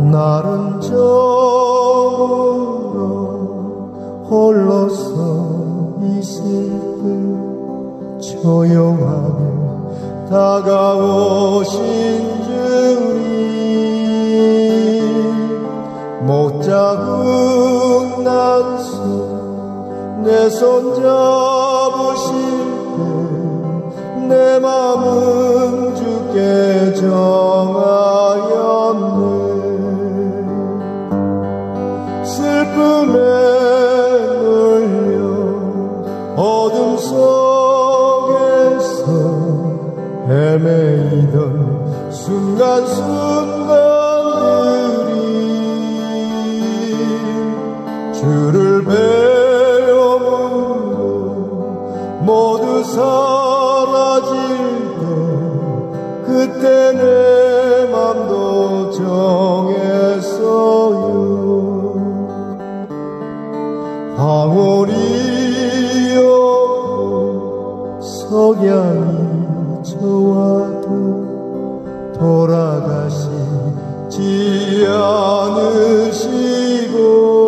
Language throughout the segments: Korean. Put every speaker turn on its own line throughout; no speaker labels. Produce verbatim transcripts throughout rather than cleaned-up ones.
나른 저물어 홀로서 있을 때 조용하게 다가오신 주님, 못자국 난 손 내 손 잡으실 때 내 맘은 주께 정하였네. 슬픔에 눌려 어둠 속에서 헤매이던 순간순간들이 주를 배움으로 모두 사라질 때 그때 내 맘도 정했어요. 황홀이 오고 석양이 저와도 돌아가시지 않으시고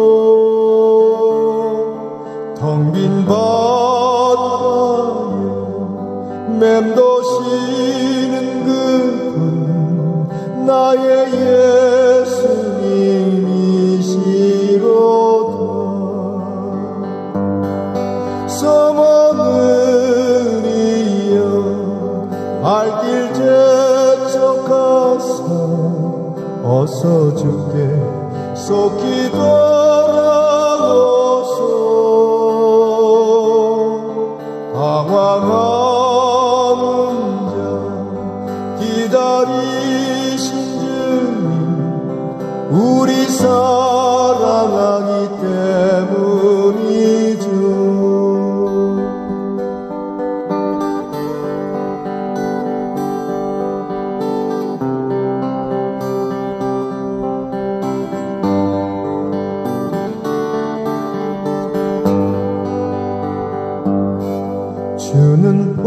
텅 빈 바다에 맴도시는 그분 나의 예수님이시로다. 서머느리여 발길 재촉하사 어서 주께 속히 돌아오소. 방황하는 자 기다리신 주님 우리 사랑하기 때문이죠. 주는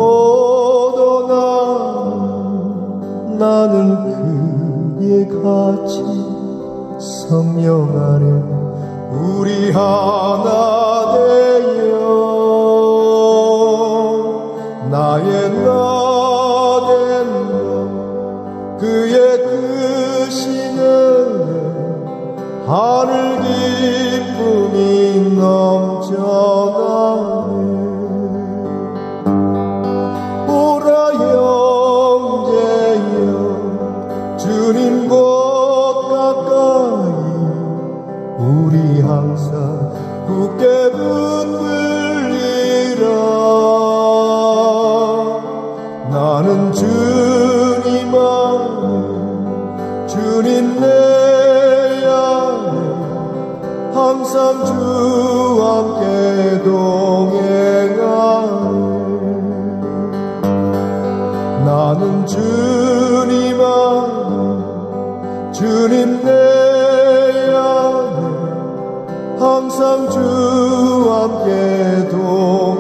포도나무 나는 그의 같이 성령 안에 우리 하나 되어 나의 나된 것 그의 뜻이네 하늘 기쁨이 넘쳐나네. 주님 곧 가까이 우리 항상 굳게 붙들리라. 나는 주님 안에 주님 내 안에 항상 주와 함께 동행하네. 나는 주님 안에 주님 내 안에 항상 주와 함께 동